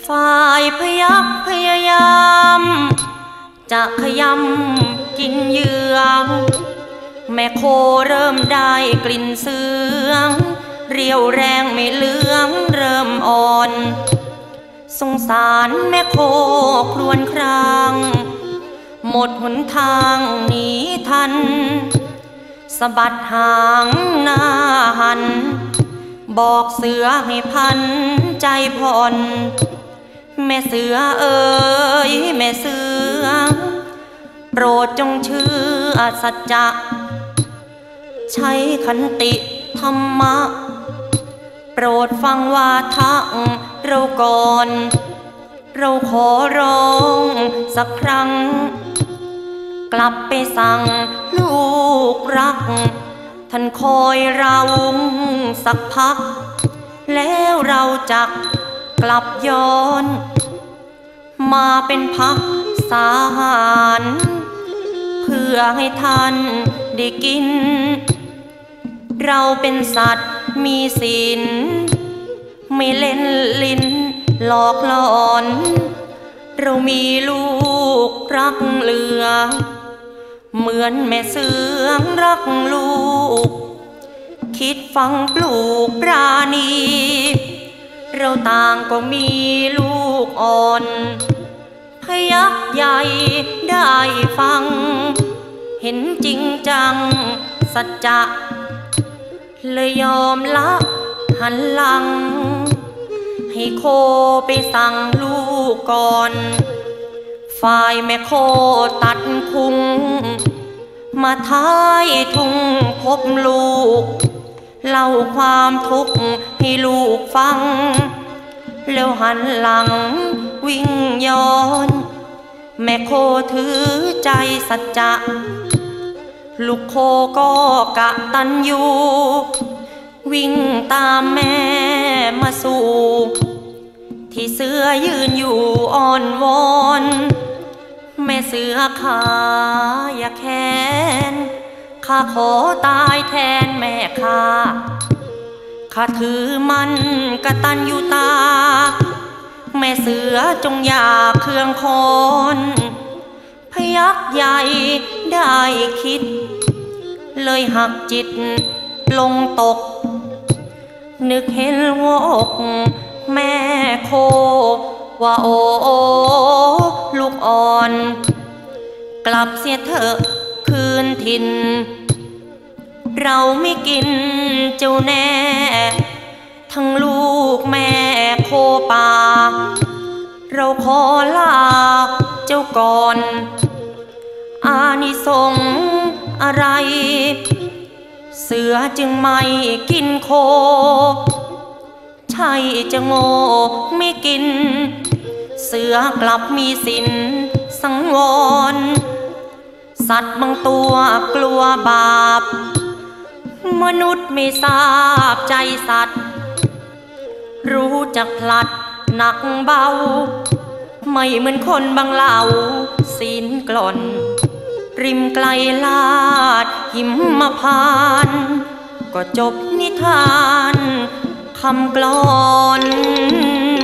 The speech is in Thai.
ฝ่ายพยัคฆ์พยายามจะขยำกินเหยื่อแม่โคเริ่มได้กลิ่นเสืองเรียวแรงไม่เหลืองเริ่มอ่อนสงสารแม่โคครวญครางหมดหนทางหนีทันสะบัดหางหน้าหันบอกเสือให้พันใจผ่อนแม่เสือเอ๋ยแม่เสือโปรดจงเชื่อสัจจะใช้ขันติธรรมะโปรดฟังวาทะเราก่อนเราขอร้องสักครั้งกลับไปสั่งลูกรักท่านคอยเราสักพักแล้วเราจักกลับย้อนมาเป็นพักสาหารเพื่อให้ท่านได้กินเราเป็นสัตว์มีศีลไม่เล่นลิ้นหลอกหลอนเรามีลูกรักเหลือเหมือนแม่เสือรักลูกคิดฟังปลูกปราณีเราต่างก็มีลูกอ่อนพยัคฆ์ใหญ่ได้ฟังเห็นจริงจังสัจจะเลยยอมละหันหลังให้โคไปสั่งลูกก่อนฝ่ายแม่โคตัดคุงมาท้ายทุ่งพบลูกเล่าความทุกข์ให้ลูกฟังแล้วหันหลังวิ่งย้อนแม่โคถือใจสัจจะลูกโคก็กตัญญูวิ่งตามแม่มาสู่ที่เสือยืนอยู่อ่อนวอนแม่เสือขาอย่าแค้นข้าขอตายแทนแม่ข้าถือมันกตัญญูตาแม่เสือจงอย่าเคืองคอนพยัคฆ์ใหญ่ได้คิดเลยหักจิตลงตกนึกเห็นหัวอกแม่โคว่าโอ้ลูกอ่อนกลับเสียเถอะคืนถิ่นเราไม่กินเจ้าแน่ทั้งลูกแม่โคป่าเราขอลาเจ้าก่อนอานิสงส์อะไรเสือจึงไม่กินโคใช่จะโง่ไม่กินเสือกลับมีศีลสังวรสัตว์บางตัวกลัวบาปมนุษย์ไม่ทราบใจสัตว์รู้จักพลัดหนักเบาไม่เหมือนคนบางเหล่าศีลกล่อนริมไกลลาดหิมพานต์ก็จบนิทานคำกลอน